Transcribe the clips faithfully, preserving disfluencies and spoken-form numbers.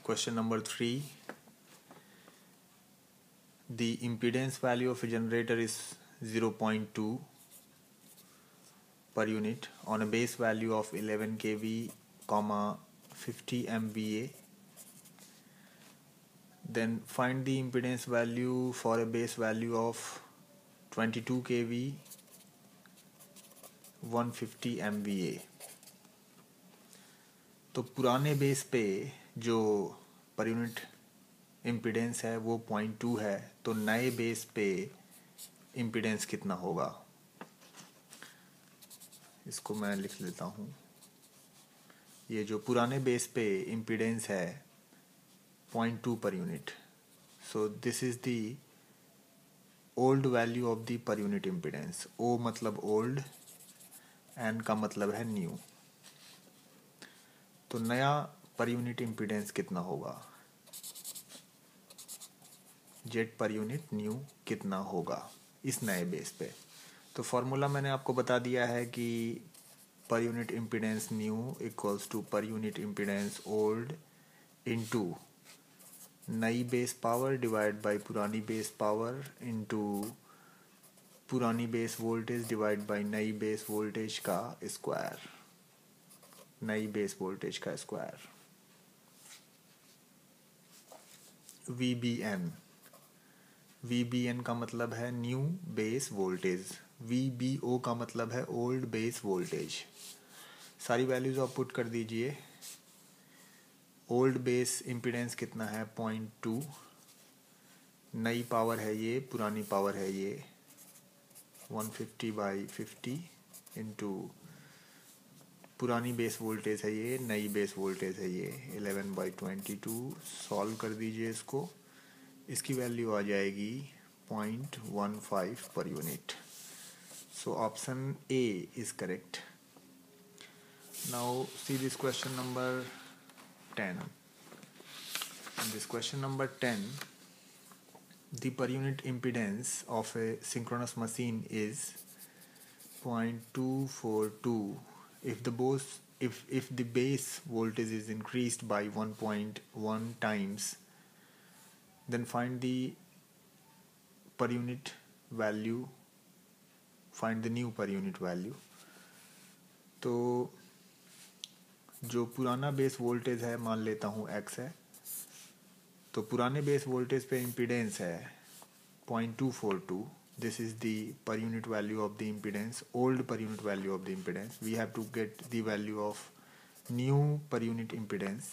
Question number three. The impedance value of a generator is zero point two per unit on a base value of eleven k V, comma fifty M V A. Then find the impedance value for a base value of twenty-two k V, one hundred fifty M V A. तो पुराने base पे जो पर unit impedance है वो point two है, तो नए बेस पे इम्पीडेंस कितना होगा, इसको मैं लिख लेता हूँ. ये जो पुराने बेस पे इम्पीडेंस है point two per unit, so this is the old value of the per unit impedance. O मतलब ओल्ड, एन का मतलब है न्यू. तो नया पर यूनिट इम्पीडेंस कितना होगा, जेड पर यूनिट न्यू कितना होगा इस नए बेस पे. तो फॉर्मूला मैंने आपको बता दिया है कि per unit impedance new equals to per unit impedance old into नई बेस पावर डिवाइड बाय पुरानी बेस पावर इनटू पुरानी बेस वोल्टेज डिवाइड बाय नई बेस वोल्टेज का स्क्वायर, नई बेस वोल्टेज का square. V B N, V B N का मतलब है new base voltage, V B O का मतलब है ओल्ड बेस वोल्टेज. सारी वैल्यूज आप पुट कर दीजिए. ओल्ड बेस इम्पीडेंस कितना है पॉइंट टू, नई पावर है ये, पुरानी पावर है ये, one fifty by fifty into पुरानी बेस वोल्टेज है ये, नई बेस वोल्टेज है ये, eleven by twenty two. Solve कर दीजिए इसको, इसकी वैल्यू आ जाएगी point one five per unit. So option A is correct. Now see this question number ten. In this question number ten, the per unit impedance of a synchronous machine is zero point two four two if the base if if the base voltage is increased by one point one times. Then find the per unit value, find the new per unit value. तो जो पुराना base voltage है मान लेता हूँ x है, तो पुराने बेस वोल्टेज पे इम्पीडेंस है point two four two. This is the per unit value of the impedance, old per unit value of the impedance. We have to get the value of new per unit impedance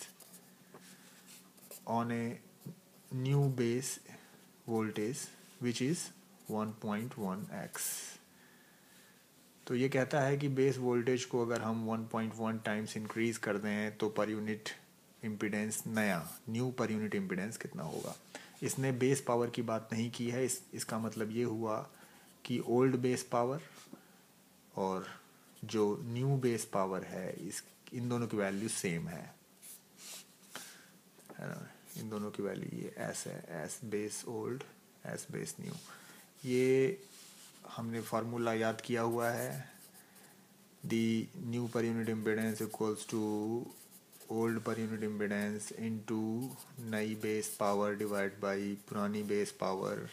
on a new base voltage which is one point one X. तो ये कहता है कि base voltage को अगर हम one point one times increase कर दें तो पर यूनिट इम्पीडेंस, नया न्यू पर यूनिट इम्पीडेंस कितना होगा. इसने बेस पावर की बात नहीं की है. इस इसका मतलब ये हुआ कि ओल्ड बेस पावर और जो न्यू बेस पावर है इस इन दोनों की वैल्यू सेम है, है ना. इन दोनों की वैल्यू ये एस है, S base old, S base new. ये हमने फार्मूला याद किया हुआ है. The new per unit impedance equals to old per unit impedance into नई बेस पावर डिवाइड बाई पुरानी बेस पावर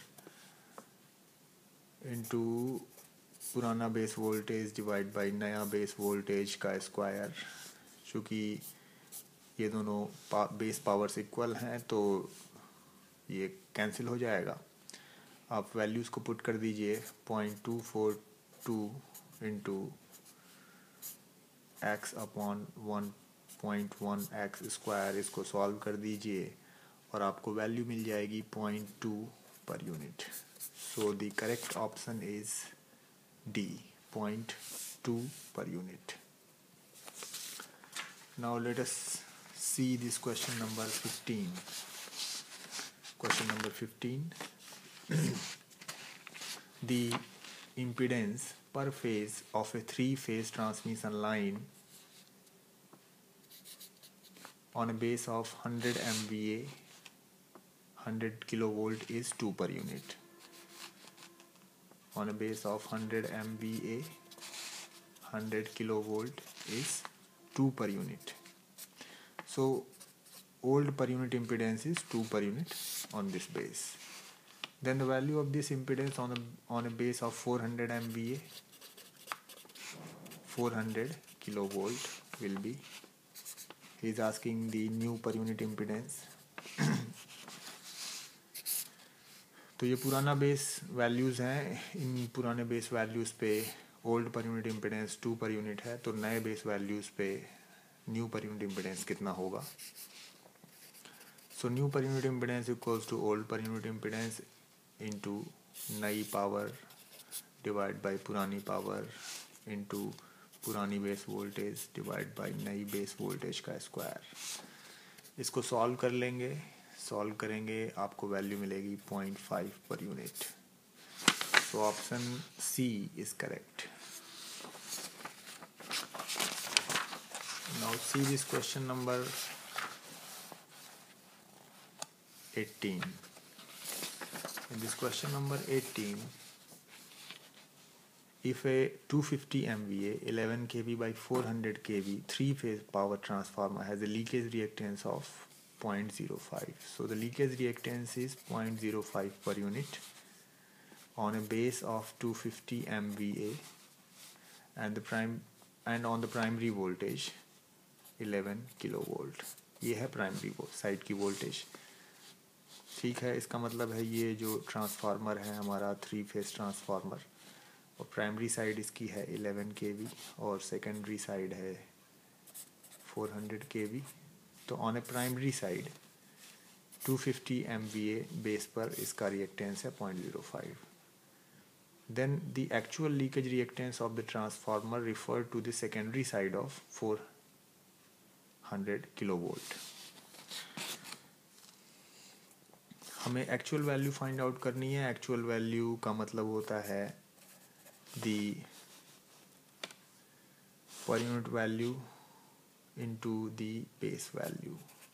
इनटू पुराना बेस वोल्टेज डिवाइड बाई नया बेस वोल्टेज का स्क्वायर. चूँकि ये दोनों पा, बेस पावर्स इक्वल हैं तो ये कैंसिल हो जाएगा. आप वैल्यूज़ को पुट कर दीजिए. Point two four two into X upon one point one X square, इसको सॉल्व कर दीजिए और आपको वैल्यू मिल जाएगी point two per unit. So the correct option is D, point two per unit. Now let us see this question number fifteen. Question number fifteen. The impedance per phase of a three-phase transmission line on a base of one hundred M V A, one hundred kilovolt is two per unit. On a base of one hundred M V A, one hundred kilovolt is two per unit. So old per unit impedance is two per unit on this base. Then the value of this impedance on a on a base of four hundred M V A, four hundred kilovolt will be. He is asking the new per unit impedance. तो ये पुराना base values हैं, इन पुराने base values पे old per unit impedance two per unit है, तो नए बेस वैल्यूज़ पे न्यू पर यूनिट इम्पिडेंस कितना होगा. So new per unit impedance equals to old per unit impedance into नई पावर डिवाइड बाय पुरानी पावर इनटू पुरानी बेस वोल्टेज डिवाइड बाय नई बेस वोल्टेज का स्क्वायर. इसको सॉल्व कर लेंगे. सॉल्व करेंगे आपको वैल्यू मिलेगी point five per unit. So option C is correct. Now see this question number eighteen. In this question number eighteen, if a two hundred fifty M V A eleven K V by four hundred K V three phase power transformer has a leakage reactance of zero point zero five. So the leakage reactance is zero point zero five per unit on a base of two hundred fifty M V A and the prime and on the primary voltage eleven kilovolt. ये है primary side की voltage. ठीक है, इसका मतलब है ये जो ट्रांसफार्मर है हमारा थ्री फेज ट्रांसफार्मर, और प्राइमरी साइड इसकी है eleven K V और सेकेंडरी साइड है four hundred K V. तो on a primary side two hundred fifty M V A base पर इसका रिएक्टेंस है zero point zero five. Then the actual leakage reactance of the transformer referred to the secondary side of four hundred kilovolt. हमें actual value find out करनी है. Actual value का मतलब होता है the per unit value into the base value.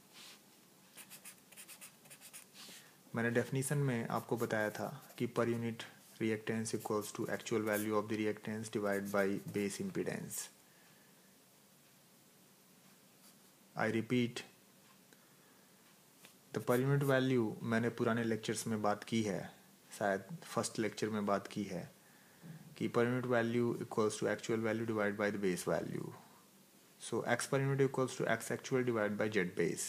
मैंने definition में आपको बताया था कि per unit reactance equals to actual value of the reactance divide by base impedance. I repeat, the per unit value मैंने पुराने लेक्चर्स में बात की है, शायद फर्स्ट लेक्चर में बात की है कि per unit value equals to actual value divide by the base value. So X per unit equals to X actual divide by Z base.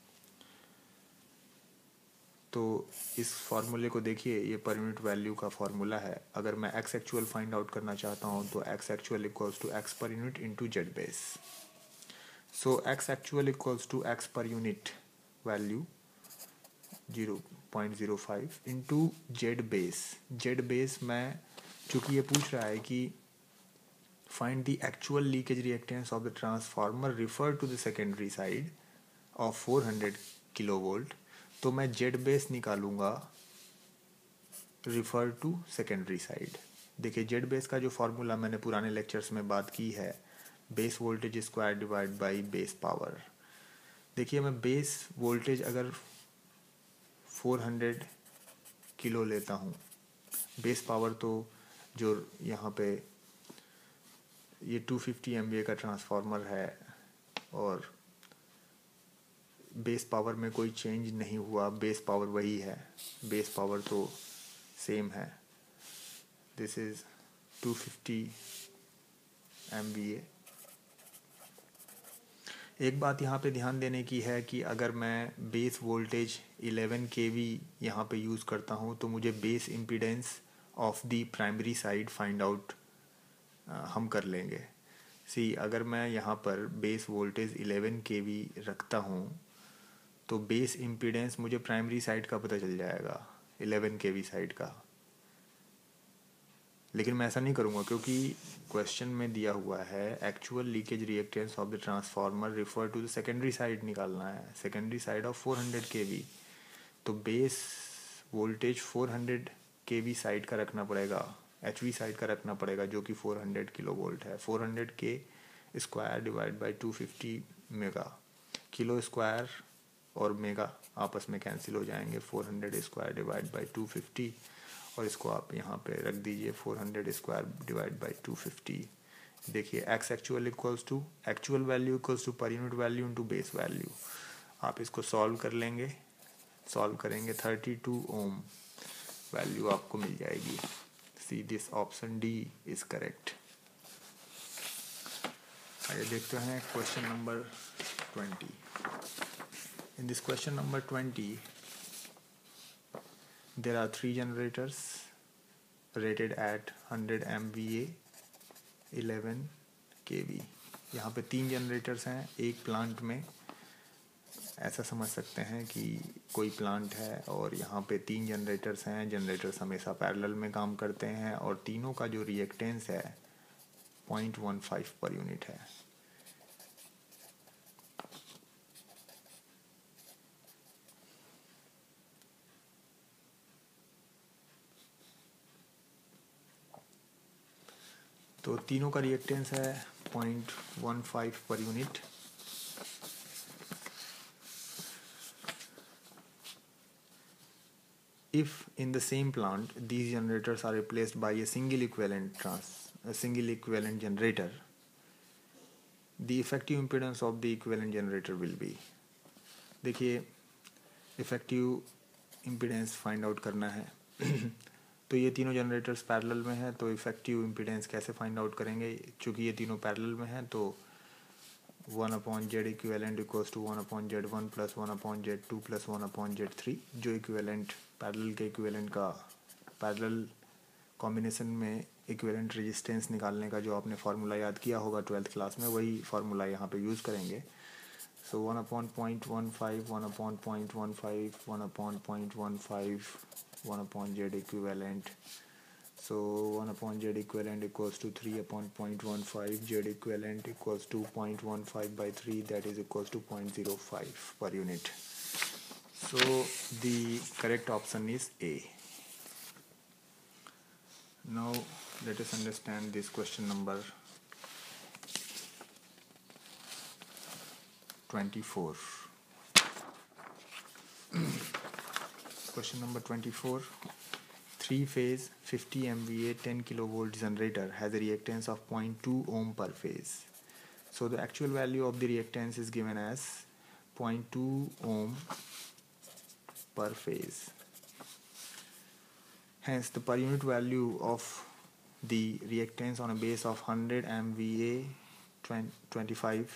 तो इस फॉर्मूले को देखिए, ये पर यूनिट वैल्यू का फॉर्मूला है. अगर मैं एक्स एक्चुअल फाइंड आउट करना चाहता हूँ तो X actual equals to X per unit into Z base. So X actual equals to X per unit value zero point zero five into Z base. Z base में चूँकि ये पूछ रहा है कि find the actual leakage reactance of the transformer refer to the secondary side of four hundred kilovolt, तो मैं Z base निकालूंगा रिफर टू सेकेंडरी साइड. देखिए, जेड बेस का जो फॉर्मूला मैंने पुराने लेक्चर्स में बात की है, base voltage square divide by base power. देखिए, मैं बेस वोल्टेज अगर four hundred किलो लेता हूँ, बेस पावर तो जो यहाँ पे ये two hundred fifty M V A का ट्रांसफार्मर है और बेस पावर में कोई चेंज नहीं हुआ, बेस पावर वही है, बेस पावर तो सेम है. This is two hundred fifty M V A. एक बात यहाँ पे ध्यान देने की है कि अगर मैं base voltage eleven K V यहाँ पे यूज़ करता हूँ तो मुझे base impedance of the primary side find out हम कर लेंगे. सी, अगर मैं यहाँ पर base voltage eleven K V रखता हूँ तो बेस इम्पीडेंस मुझे प्राइमरी साइड का पता चल जाएगा, eleven K V साइड का. लेकिन मैं ऐसा नहीं करूँगा क्योंकि क्वेश्चन में दिया हुआ है actual leakage reactance of the transformer refer to the secondary side निकालना है, secondary side of four hundred K V. तो base voltage four hundred K V side का रखना पड़ेगा, H V साइड का रखना पड़ेगा, जो कि four hundred किलो वोल्ट है. four hundred K square divide by two hundred fifty mega. Kilo square और मेगा आपस में कैंसिल हो जाएंगे. four hundred square divide by two hundred fifty, और इसको आप यहाँ पे रख दीजिए four hundred square divide by two hundred fifty. देखिए, X actual equals to actual value equals to per unit value into base value. आप इसको सॉल्व कर लेंगे, सॉल्व करेंगे थर्टी टू ओम वैल्यू आपको मिल जाएगी। See this option D is correct. आइए देखते हैं question number twenty. In this question number twenty there are three generators rated at one hundred M V A eleven K V। यहाँ पे तीन generators हैं एक प्लांट में। ऐसा समझ सकते हैं कि कोई प्लांट है और यहाँ पे तीन जनरेटर्स हैं। जनरेटर्स हमेशा पैरेलल में काम करते हैं और तीनों का जो रिएक्टेंस है point one five per unit है। तो तीनों का रिएक्टेंस है point one five per unit. If in the same plant these generators are replaced by a single equivalent trans a single equivalent generator, the effective impedance of the equivalent generator will be। देखिए effective impedance find out करना है तो ये तीनों generators parallel में हैं, तो effective impedance कैसे फाइंड आउट करेंगे? चूँकि ये तीनों पैरेलल में हैं तो one upon Z equivalent equals to one upon Z one plus one upon Z two plus one upon Z three. जो इक्विवेलेंट पैरेलल के इक्विवेलेंट का पैरेलल कॉम्बिनेशन में इक्विवेलेंट रेजिस्टेंस निकालने का जो आपने फार्मूला याद किया होगा ट्वेल्थ क्लास में, वही फार्मूला यहाँ पे यूज़ करेंगे। So one upon point one five one upon point one five one upon point one five one upon Z equivalent. So one upon Z equivalent equals to three upon zero point one five, Z equivalent equals to zero point one five by three, that is equals to zero point zero five per unit. So the correct option is A. Now let us understand this question number twenty-four. Question number twenty-four. Three phase fifty M V A ten kilovolt generator has a reactance of zero point two ohm per phase. So the actual value of the reactance is given as zero point two ohm per phase. Hence the per unit value of the reactance on a base of one hundred M V A twenty-five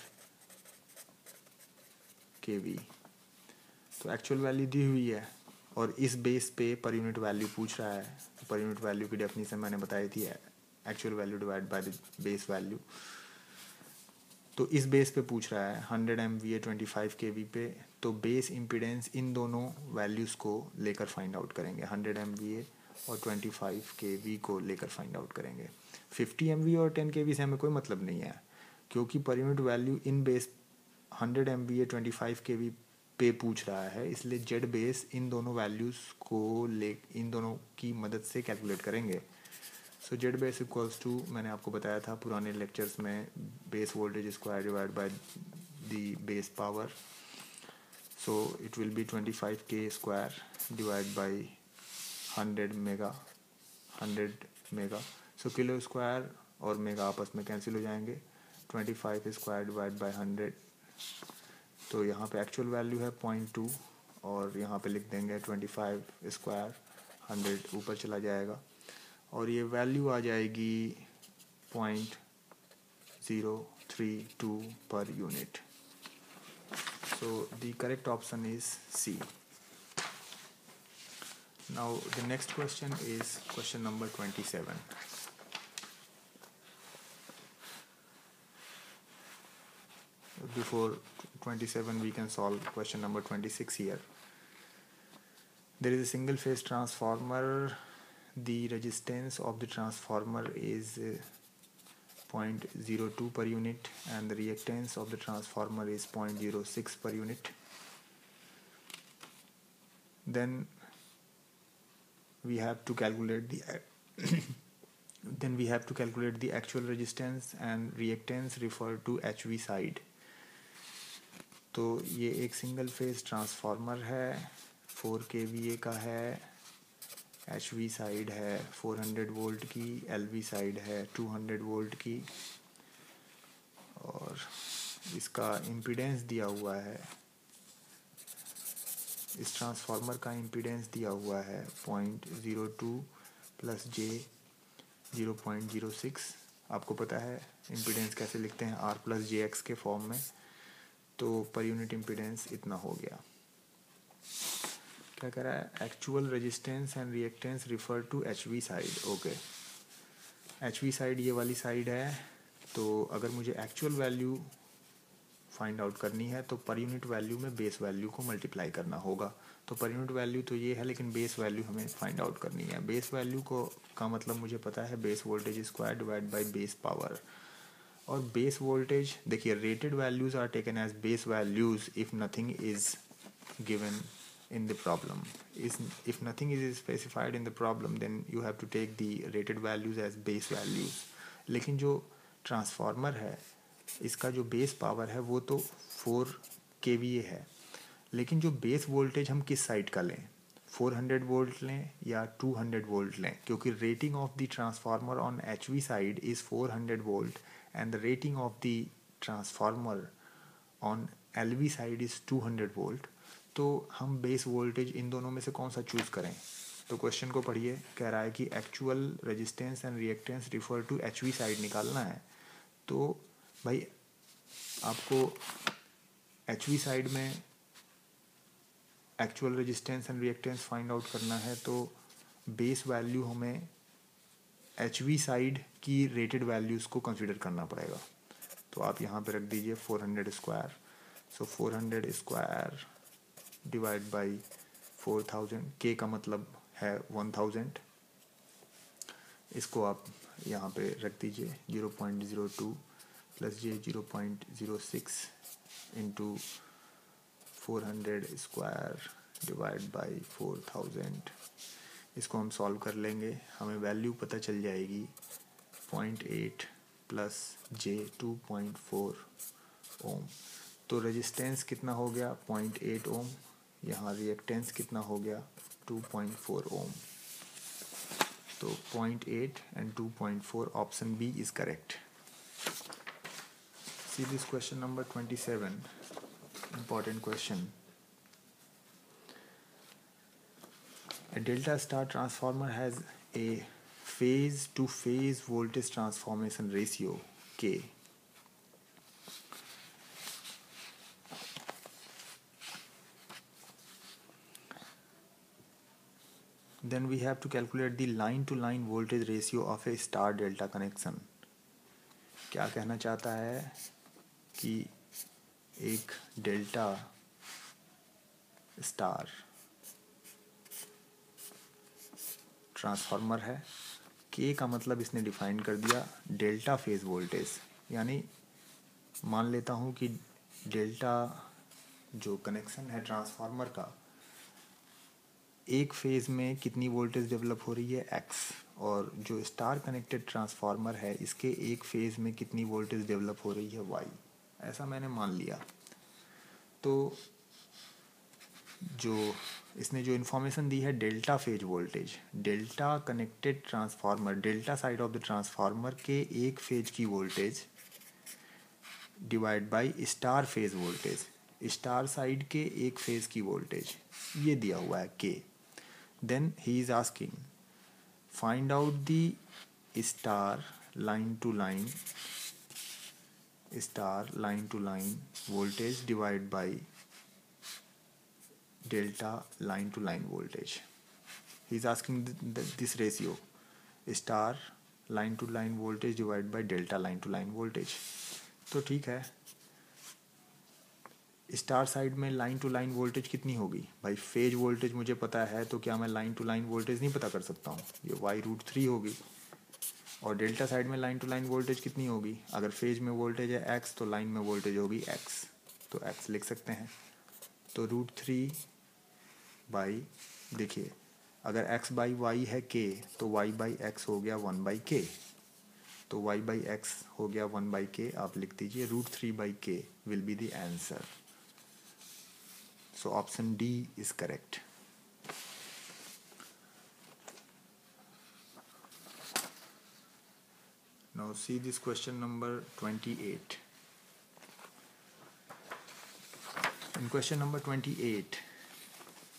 K V। तो actual value दी हुई है और इस base पे पर unit value पूछ रहा है। तो पर यूनिट वैल्यू की डेफिनेशन मैंने बताई थी, actual value divide by the base value. तो इस बेस पे पूछ रहा है hundred M V A twenty five K V पे, तो बेस इम्पीडेंस इन दोनों वैल्यूज़ को लेकर फाइंड आउट करेंगे। हंड्रेड एम वी ए और ट्वेंटी फाइव के वी को लेकर फाइंड आउट करेंगे। फिफ्टी एम वी और टेन के वी से हमें कोई मतलब नहीं है, क्योंकि per unit value in base hundred M V A twenty five K V पे पूछ रहा है, इसलिए जेड बेस इन दोनों वैल्यूज़ को ले इन दोनों की मदद से कैलकुलेट करेंगे। So Z base equals to, मैंने आपको बताया था पुराने लेक्चर्स में, base voltage square divide by the base power. So it will be twenty five K square divide by hundred mega hundred mega. So kilo square और mega आपस में cancel हो जाएंगे। Twenty five square divide by hundred, तो यहाँ पे actual value है point two और यहाँ पे लिख देंगे ट्वेंटी फाइव स्क्वायर, हंड्रेड ऊपर चला जाएगा और ये वैल्यू आ जाएगी point zero three two per unit. So the correct option is C. Now the next question is question number twenty seven. Before twenty-seven we can solve question number twenty-six here. There is a single phase transformer. The resistance of the transformer is zero point zero two per unit and the reactance of the transformer is zero point zero six per unit. Then we have to calculate the then we have to calculate the actual resistance and reactance referred to H V side. तो ये एक single phase transformer है, four K V A का है, H V side है four hundred volt की, L V side है two hundred volt की और इसका इम्पीडेंस दिया हुआ है इस ट्रांसफार्मर का इम्पीडेंस दिया हुआ है point zero two plus J zero point zero six. आपको पता है इम्पीडेंस कैसे लिखते हैं, आर प्लस जे एक्स के फॉर्म में। तो पर यूनिट इम्पीडेंस इतना हो गया। क्या कह रहा है, actual resistance and reactance refer to H V side. Okay, H V side ये वाली साइड है। तो अगर मुझे एक्चुअल वैल्यू फाइंड आउट करनी है तो पर यूनिट वैल्यू में बेस वैल्यू को मल्टीप्लाई करना होगा। तो पर यूनिट वैल्यू तो ये है, लेकिन बेस वैल्यू हमें फाइंड आउट करनी है। बेस वैल्यू को का मतलब मुझे पता है base voltage square divide by base power. और बेस वोल्टेज देखिए, rated values are taken as base values if nothing is given in the problem. Is if nothing is specified in the problem, then you have to take the rated values as base values. लेकिन जो transformer है इसका जो base power है वो तो four K V ए है, लेकिन जो बेस वोल्टेज हम किस साइड का लें, फोर हंड्रेड वोल्ट लें या टू हंड्रेड वोल्ट लें, क्योंकि rating of the transformer on H V side is four hundred volt and the rating of the transformer on L V side is two hundred volt. तो हम base voltage इन दोनों में से कौन सा choose करें। तो क्वेश्चन को पढ़िए, कह रहा है कि actual resistance and reactance refer to H V side निकालना है। तो भाई आपको एच वी साइड में actual resistance and reactance find out करना है, तो बेस वैल्यू हमें एच वी साइड की रेटेड वैल्यूज़ को कंसिडर करना पड़ेगा। तो आप यहाँ पे रख दीजिए four hundred square. So four hundred square divide by four thousand, K का मतलब है वन थाउजेंड। इसको आप यहाँ पे रख दीजिए zero point zero two plus J zero point zero six into four hundred square divide by four thousand. इसको हम सॉल्व कर लेंगे, हमें वैल्यू पता चल जाएगी point eight plus J two point four ohm. तो रेजिस्टेंस कितना हो गया, पॉइंट एट ओम। यहाँ रिएक्टेंस कितना हो गया, टू पॉइंट फोर ओम। तो point eight and two point four, option B is correct. See this question number twenty seven, important question. A delta star transformer has a phase to phase voltage transformation ratio K. Then we have to calculate the line to line voltage ratio of a star delta connection. क्या कहना चाहता है कि एक delta star transformer है, के का मतलब इसने डिफाइन कर दिया डेल्टा फेज वोल्टेज। यानी मान लेता हूँ कि डेल्टा जो कनेक्शन है ट्रांसफार्मर का, एक फेज़ में कितनी वोल्टेज डेवलप हो रही है एक्स, और जो स्टार कनेक्टेड ट्रांसफार्मर है इसके एक फेज़ में कितनी वोल्टेज डेवलप हो रही है वाई। ऐसा मैंने मान लिया। तो जो इसने जो इन्फॉर्मेशन दी है delta phase voltage, delta connected transformer, delta side of the transformer के एक फेज की voltage divide by star phase voltage, star side के एक फेज की वोल्टेज, ये दिया हुआ है के। Then he is asking find out the star line to line star line to line voltage divided by delta line to line voltage. He is asking th th this ratio, star line to line voltage divided by delta line to line voltage. तो ठीक है, star side में line to line voltage कितनी होगी भाई, phase voltage मुझे पता है, तो क्या मैं लाइन टू लाइन वोल्टेज नहीं पता कर सकता हूँ, ये वाई रूट थ्री होगी। और डेल्टा साइड में लाइन टू लाइन वोल्टेज कितनी होगी, अगर फेज में वोल्टेज है एक्स तो लाइन में वोल्टेज होगी एक्स, तो एक्स लिख सकते हैं। तो रूट थ्री बाई, देखिए अगर एक्स बाई वाई है के, तो वाई बाई एक्स हो गया वन बाई के, तो वाई बाई एक्स हो गया वन बाई के, आप लिख दीजिए root three by K will be the answer. So option D is correct. Now see this question number twenty-eight. In question number twenty-eight,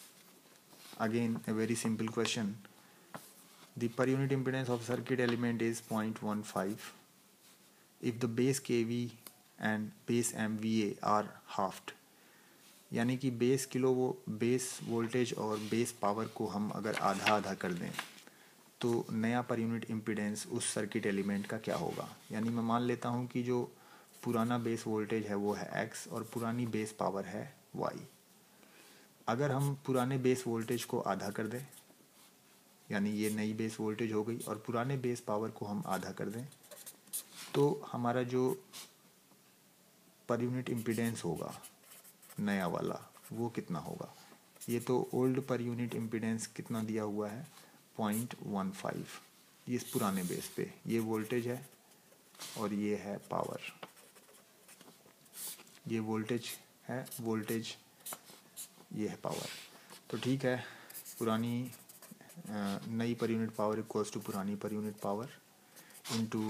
again a very simple question. The per unit impedance of circuit element is zero point one five. If the base K V and base M V A are halved, यानी कि base kilo वो base voltage और base power को हम अगर आधा आधा कर दें तो नया पर यूनिट इम्पीडेंस उस सर्किट एलिमेंट का क्या होगा। यानी मैं मान लेता हूँ कि जो पुराना बेस वोल्टेज है वो है x और पुरानी बेस पावर है y। अगर हम पुराने बेस वोल्टेज को आधा कर दें, यानी ये नई बेस वोल्टेज हो गई, और पुराने बेस पावर को हम आधा कर दें, तो हमारा जो पर यूनिट इम्पीडेंस होगा नया वाला वो कितना होगा। ये तो ओल्ड पर यूनिट इम्पीडेंस कितना दिया हुआ है, पॉइंट वन फाइव, ये इस पुराने बेस पे ये वोल्टेज है और ये है पावर। ये वोल्टेज है, वोल्टेज ये है पावर। तो ठीक है, पुरानी नई पर यूनिट पावर इक्वल्स टू पुरानी पर यूनिट पावर इनटू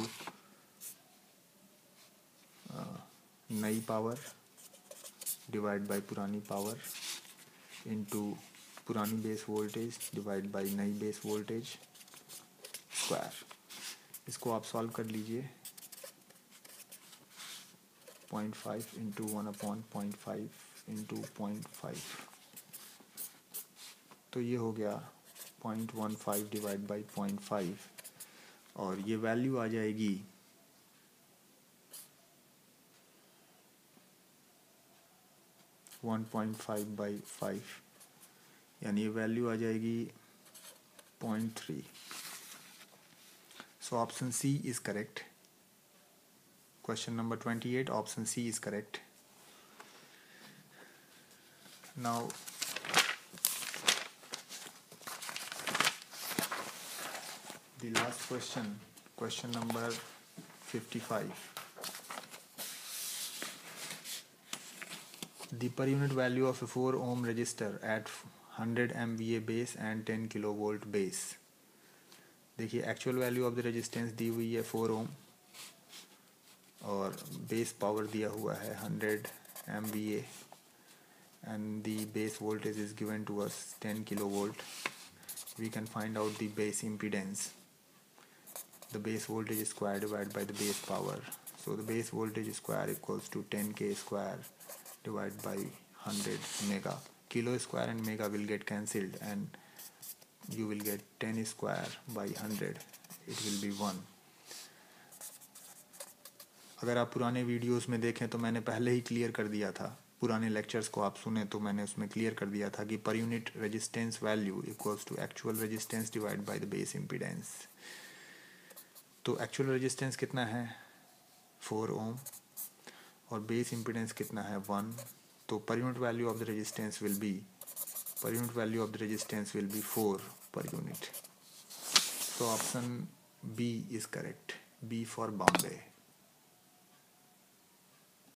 नई पावर डिवाइड बाय पुरानी पावर इनटू पुरानी बेस वोल्टेज डिवाइड बाय नई बेस वोल्टेज स्क्वायर। इसको आप सॉल्व कर लीजिए। Point five into one upon point five into point five, तो ये हो गया point one five divide by point five, और ये वैल्यू आ जाएगी one point five by five, यानी ये वैल्यू आ जाएगी point three. So option C is correct. Question number twenty eight, option C is correct. Now the last question, question number fifty-five. The per unit value of a four ohm resistor at one hundred M V A base and ten kilovolt base. देखिए actual value of the resistance दी हुई है four ohm और base power दिया हुआ है hundred M V A and the base voltage is given to us ten kilovolt. We can find out the base impedance. The base voltage square divided by the base power. So the base voltage square equals to ten K square divided by one hundred mega. Kilo square and mega will get cancelled and you will get ten square by one hundred. It will be one. अगर आप पुराने videos में देखें तो मैंने पहले ही clear कर दिया था, पुराने लेक्चर्स को आप सुने तो मैंने उसमें क्लियर कर दिया था कि per unit resistance value equals to actual resistance divide by the base impedance. तो एक्चुअल रेजिस्टेंस कितना है फोर ओम और बेस इम्पीडेंस कितना है वन, तो per unit value of the resistance will be per unit value of the resistance will be four per unit. So option B is correct, B for Bombay.